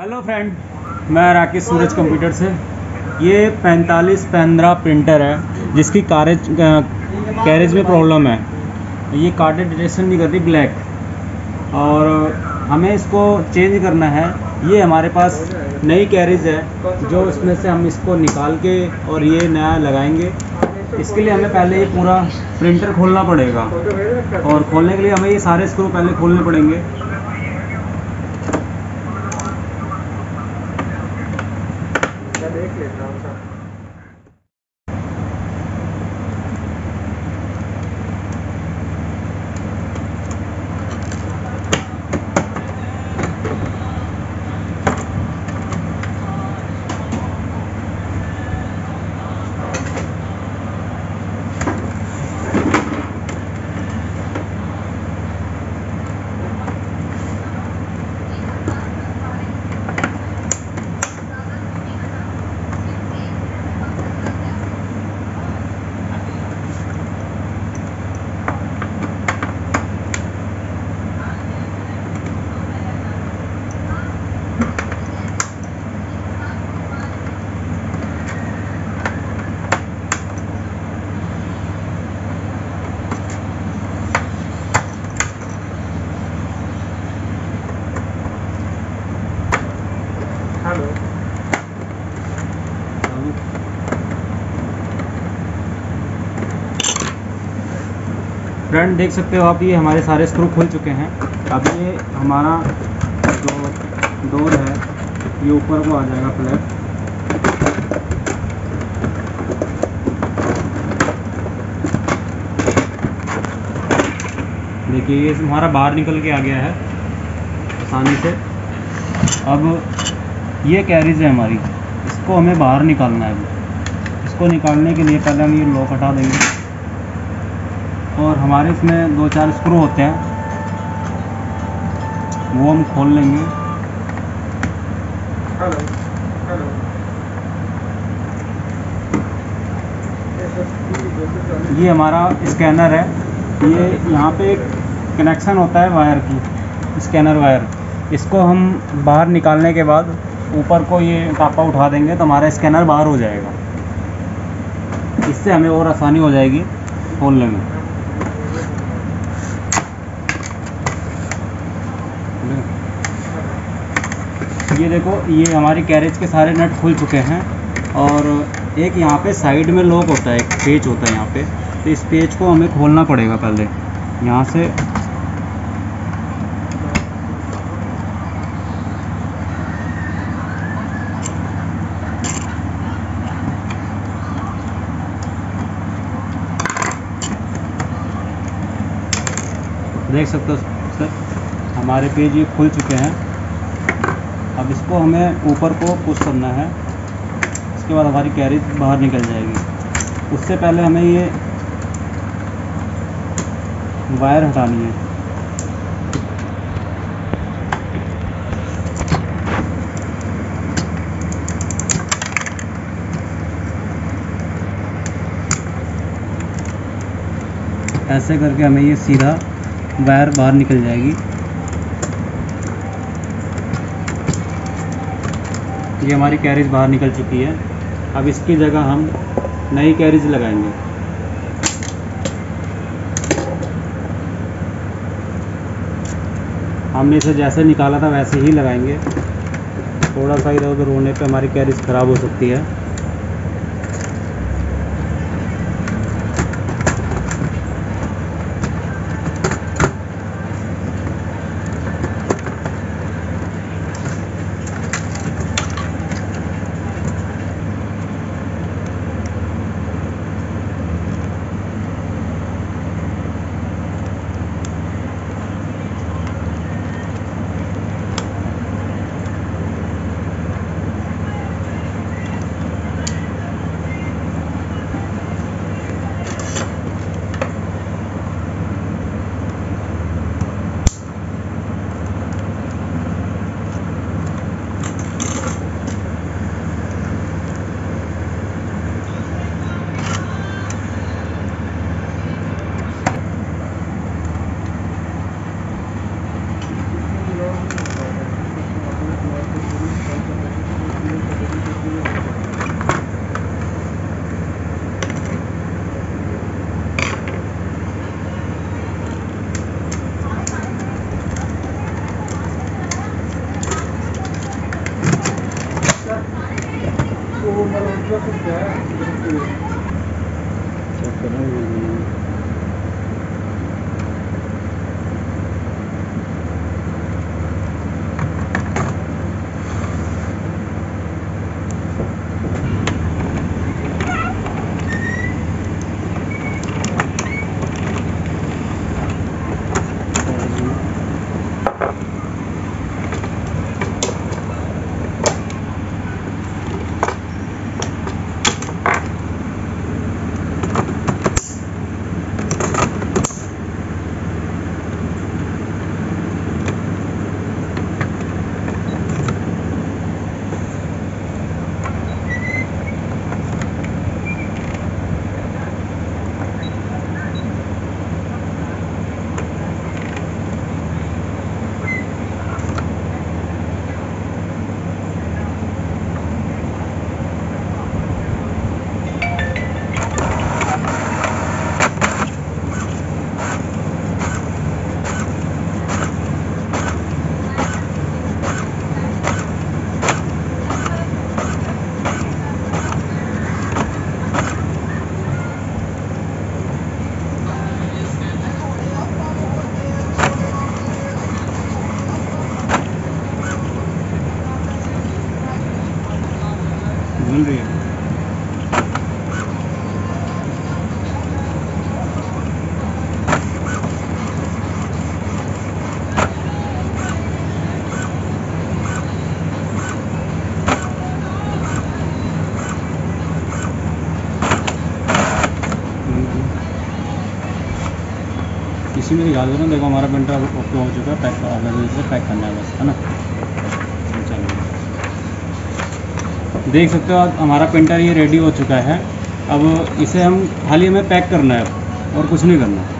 Hello friend, मैं राकेश सूरज computer से। ये 4515 प्रिंटर है जिसकी कैरेज में प्रॉब्लम है। ये कार्डेड डिटेक्शन नहीं करती ब्लैक, और हमें इसको चेंज करना है। ये हमारे पास नई कैरेज है जो इसमें से हम इसको निकाल के और ये नया लगाएंगे। इसके लिए हमें पहले ये पूरा प्रिंटर खोलना पड़ेगा, और खोलने के लिए हमें ये सारे स्क्रू पहले खोलने पड़ेंगे। देख लेता हूँ सर। फ्रेंड देख सकते हो आप, ये हमारे सारे स्क्रू खुल चुके हैं। अब ये हमारा जो डोर है ये ऊपर को आ जाएगा फ्लैप। देखिए ये हमारा बाहर निकल के आ गया है आसानी से। अब ये कैरेज है हमारी, इसको हमें बाहर निकालना है। इसको निकालने के लिए पहले हम ये लॉक हटा देंगे, और हमारे इसमें 2-4 स्क्रू होते हैं वो हम खोल लेंगे। ये हमारा स्कैनर है। ये यहाँ पे एक कनेक्शन होता है वायर की, स्कैनर वायर। इसको हम बाहर निकालने के बाद ऊपर को ये टापा उठा देंगे तो हमारा स्कैनर बाहर हो जाएगा। इससे हमें और आसानी हो जाएगी खोलने में। ये देखो, ये हमारी कैरेज के सारे नट खुल चुके हैं, और एक यहाँ पे साइड में लॉक होता है, एक पेच होता है यहाँ पे। तो इस पेच को हमें खोलना पड़ेगा पहले यहाँ से। देख सकते हो सर, हमारे पेज ये खुल चुके हैं। अब इसको हमें ऊपर को पुश करना है, इसके बाद हमारी कैरेज बाहर निकल जाएगी। उससे पहले हमें ये वायर हटानी है। ऐसे करके हमें ये सीधा वायर बाहर निकल जाएगी। ये हमारी कैरेज बाहर निकल चुकी है। अब इसकी जगह हम नई कैरेज लगाएंगे। हमने इसे जैसे निकाला था वैसे ही लगाएंगे। थोड़ा सा इधर उधर होने पे हमारी कैरेज ख़राब हो सकती है। चेक करें। मिल रही है। इसी में दिखा दो ना, देखो हमारा प्रिंटर ओके हो चुका है, पैक अगर से पैक करना है बस, है ना। चलो देख सकते हो आप, हमारा प्रिंटर ये रेडी हो चुका है। अब इसे हम खाली हमें पैक करना है और कुछ नहीं करना।